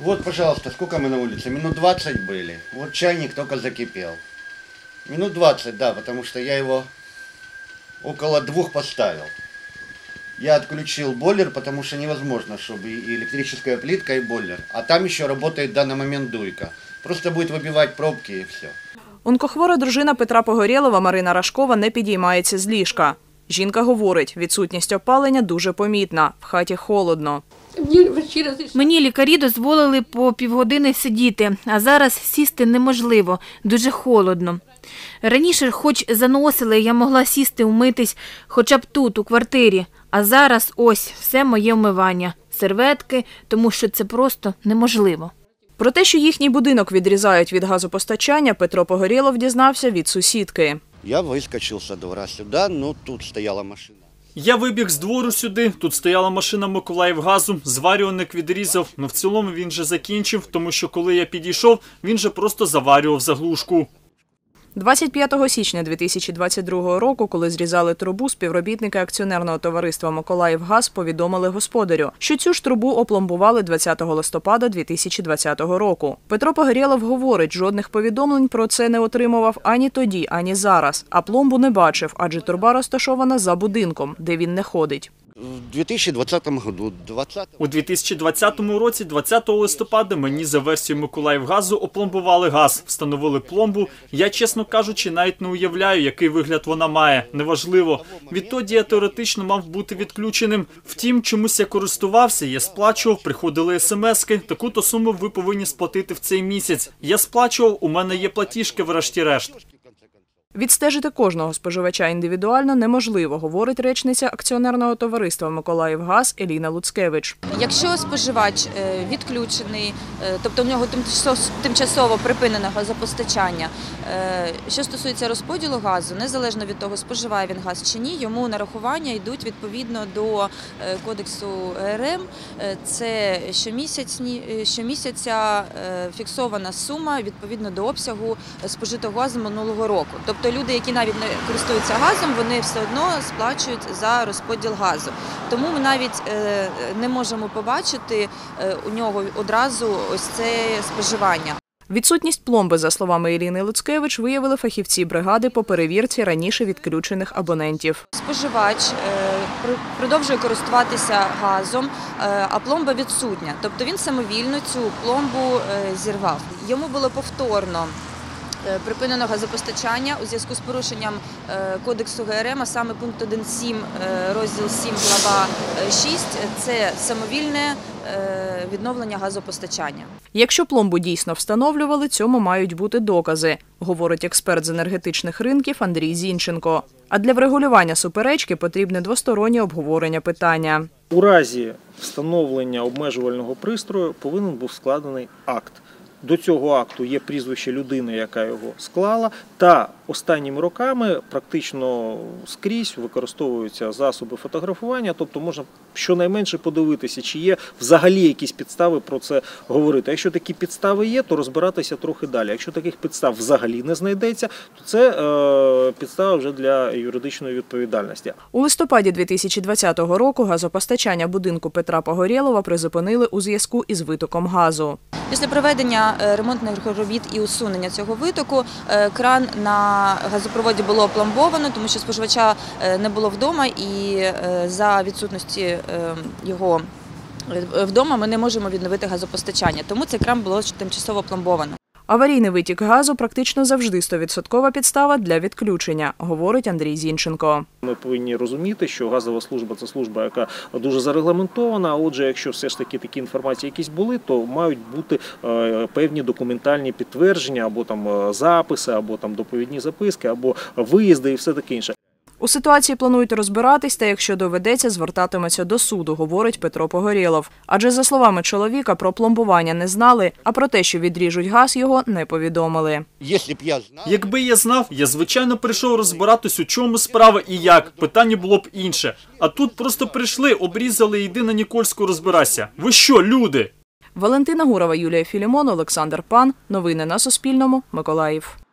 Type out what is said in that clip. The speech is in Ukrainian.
Вот, пожалуйста, сколько мы на улице? Минут 20 были. Вот чайник только закипел. Минут 20, да, потому что я его около 2 поставил. Я отключил бойлер, потому что невозможно, чтобы и электрическая плитка, и бойлер. А там еще работает в данный момент дуйка. Просто будет выбивать пробки и все. Онкохвора дружина Петра Погорєлова Марина Рашкова не підіймається з ліжка. Жінка говорить, відсутність опалення дуже помітна, в хаті холодно. Мені лікарі дозволили по півгодини сидіти, а зараз сісти неможливо, дуже холодно. Раніше хоч заносили, я могла сісти, умитись хоча б тут, у квартирі, а зараз ось все моє вмивання, серветки, тому що це просто неможливо. Про те, що їхній будинок відрізають від газопостачання, Петро Погорєлов дізнався від сусідки. Я вискочив з двора сюди, ну тут стояла машина. Я вибіг з двору сюди, тут стояла машина Миколаївгазу, зварювальник відрізав, але в цілому він же закінчив, тому що коли я підійшов, він же просто заварював заглушку. 25 січня 2022 року, коли зрізали трубу, співробітники акціонерного товариства «Миколаївгаз» повідомили господарю, що цю ж трубу опломбували 20 листопада 2020 року. Петро Погорєлов говорить, жодних повідомлень про це не отримував ані тоді, ані зараз, а пломбу не бачив, адже труба розташована за будинком, де він не ходить. У 2020 році, 20 листопада, мені за версією Миколаївгазу опломбували газ, встановили пломбу. Я, чесно кажучи, навіть не уявляю, який вигляд вона має. Неважливо. Відтоді я теоретично мав бути відключеним. Втім, чомусь я користувався, я сплачував, приходили смски. Таку-то суму ви повинні сплатити в цей місяць. Я сплачував, у мене є платіжки врешті-решт. Відстежити кожного споживача індивідуально неможливо, говорить речниця акціонерного товариства «Миколаївгаз» Еліна Луцкевич. Якщо споживач відключений, тобто в нього тимчасово припинене газопостачання, що стосується розподілу газу, незалежно від того, споживає він газ чи ні, йому нарахування йдуть відповідно до кодексу ГРМ. Це щомісяця фіксована сума відповідно до обсягу спожитого газу минулого року. Тобто люди, які навіть не користуються газом, вони все одно сплачують за розподіл газу. Тому ми навіть не можемо побачити у нього одразу ось це споживання. Відсутність пломби, за словами Еліни Луцкевич, виявили фахівці бригади по перевірці раніше відключених абонентів. Споживач продовжує користуватися газом, а пломба відсутня. Тобто він самовільно цю пломбу зірвав. Йому було повторно припинено газопостачання у зв'язку з порушенням кодексу ГРМ, а саме пункт 1.7, розділ 7, глава 6 – це самовільне відновлення газопостачання. Якщо пломбу дійсно встановлювали, цьому мають бути докази, говорить експерт з енергетичних ринків Андрій Зінченко. А для врегулювання суперечки потрібне двостороннє обговорення питання. У разі встановлення обмежувального пристрою повинен був складений акт. До цього акту є прізвище людини, яка його склала, та останніми роками практично скрізь використовуються засоби фотографування, тобто можна щонайменше подивитися, чи є взагалі якісь підстави про це говорити. Якщо такі підстави є, то розбиратися трохи далі. Якщо таких підстав взагалі не знайдеться, то це підстава вже для юридичної відповідальності. У листопаді 2020 року газопостачання будинку Петра Погорєлова призупинили у зв'язку із витоком газу. Після проведення ремонтних робіт і усунення цього витоку кран на газопроводі було опломбовано, тому що споживача не було вдома, і за відсутності його вдома ми не можемо відновити газопостачання. Тому цей кран було тимчасово опломбовано. Аварійний витік газу практично завжди 100% підстава для відключення, говорить Андрій Зінченко. Ми повинні розуміти, що газова служба – це служба, яка дуже зарегламентована, а отже, якщо все ж таки такі інформації якісь були, то мають бути певні документальні підтвердження, або там записи, або там доповідні записки, або виїзди і все таке інше. У ситуації планують розбиратись, та якщо доведеться, звертатиметься до суду, говорить Петро Погорєлов. Адже, за словами чоловіка, про пломбування не знали, а про те, що відріжуть газ, його не повідомили. Якби я знав, я, звичайно, прийшов розбиратись, у чому справа і як. Питання було б інше. А тут просто прийшли, обрізали, йди на Нікольську розбирайся. Ви що, люди? Валентина Гурова, Юлія Філімон, Олександр Пан. Новини на Суспільному. Миколаїв.